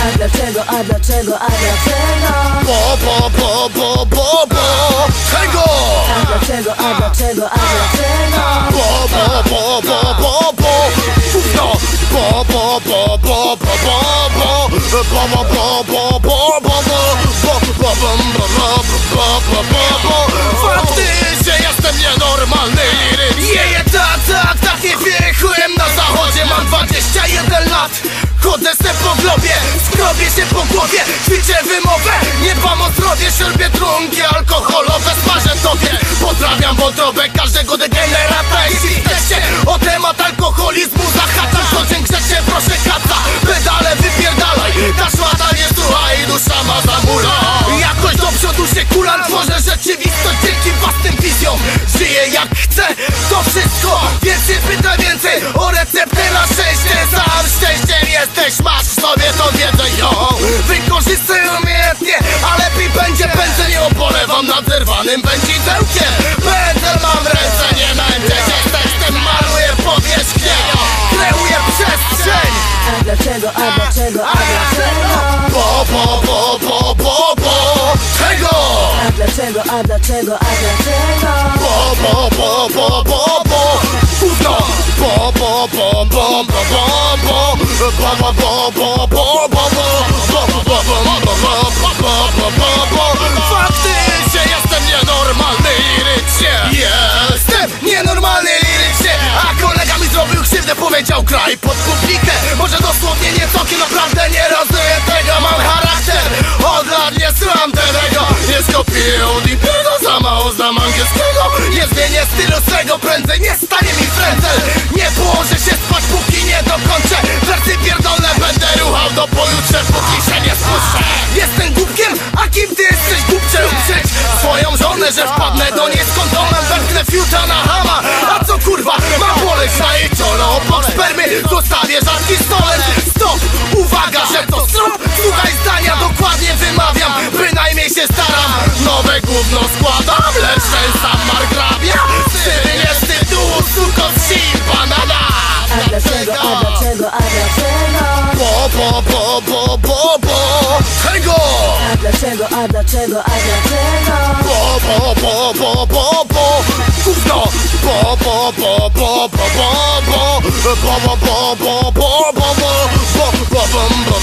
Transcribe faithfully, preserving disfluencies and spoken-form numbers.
A dlaczego, a dlaczego, a dlaczego? Bo, bo, bo, bo, bo, bo tego! A dlaczego, a dlaczego, a dlaczego? Bo, bo, bo, bo, bo, bo no! Bo, bo, bo, bo, bo, bo, bo Bo, bo, bo, bo, bo, bo, bo Bo, bo, bo, bo, bo, bo, bo Faktycznie jestem nienormalny liryk. Jeje, tak, tak, tak, nie wyjechałem na zachodzie. Mam dwadzieścia jeden lat. Chodzę se po globie, skrobię się po głowie, ćwiczę wymowę, nie dbam o zdrowie, sierbię trunki alkoholowe, smażę tobie. Pozdrawiam wątrobę każdego degenerata. Jeśli chcecie o temat alkoholizmu zahaczam, to dziękrzecie, proszę kaca, pedale wypierdalaj, ta szmata nie słucha i dusza ma zamula. Jakoś do przodu się kulan, tworzę rzeczywistość dzięki własnym wizjom. Żyję jak chcę, to wszystko, więcej pyta więcej o receptę na szczęście. Sam szczęściem jesteś, masz w sobie tą wiedzę, ją wykorzystuj umiejętnie, a lepiej będzie pędzel, nie opolewam nad zerwanym wędzidełkiem. Pędzel mam w ręce, nie męczę się z tekstem, maluję powierzchnię, kreuję przestrzeń. A dlaczego, a dlaczego, a dlaczego? Bo, bo, bo, bo, bo, bo tego! A dlaczego, a dlaczego, a dlaczego? Bo, bo, bo, bo, bo, bo gówno! Bo, bo, bo, bo, bo, bo, bo Bo, bo, bo, bo, bo, bo, bo Bo, bo, bo, bo, bo, bo, bo, bo, bo Faktycznie jestem nienormalny lirycznie. Jestem nienormalny lirycznie, a kolega mi zrobił krzywdę, powiedział kraj pod publikę. Może dosłownie nie całkiem, naprawdę nie rozumiem tego, mam charakter. Od lat nie sram tego, nie skopiuję od impiego, za mało znam angielskiego. Nie zmienię stylu swego, prędzej nie stanie mi frędzel. Nie położę się spać, póki nie dokończę. Wersy pierdolne będę ruchał do pojutrze, póki się nie spuszczę. Jestem głupkiem, a kim ty jesteś, głupcze? Uprzeć swoją żonę, że wpadnę do niej z kondomem, wepchnę fiuta na hama. A co kurwa, mam poleć na jej czole, obok spermy zostawię rzadki stolec. Stop, uwaga, że to strop, słuchaj zdania, dokładnie wymawiam, bynajmniej się staram. Nowe gówno składam, lecz ten sam margrabia syny nie z tytułu, suko z wsi, banana. A dlaczego, a dlaczego, a dlaczego? Bo, bo, bo, bo, bo, bo tego! A dlaczego, a dlaczego, a dlaczego? Bo, bo, bo, bo, bo, bo gówno! Bo, bo, bo, bo, bo, bo, bo Bo, bo, bo, bo, bo, bo, bo Bo, bo, bo, bo,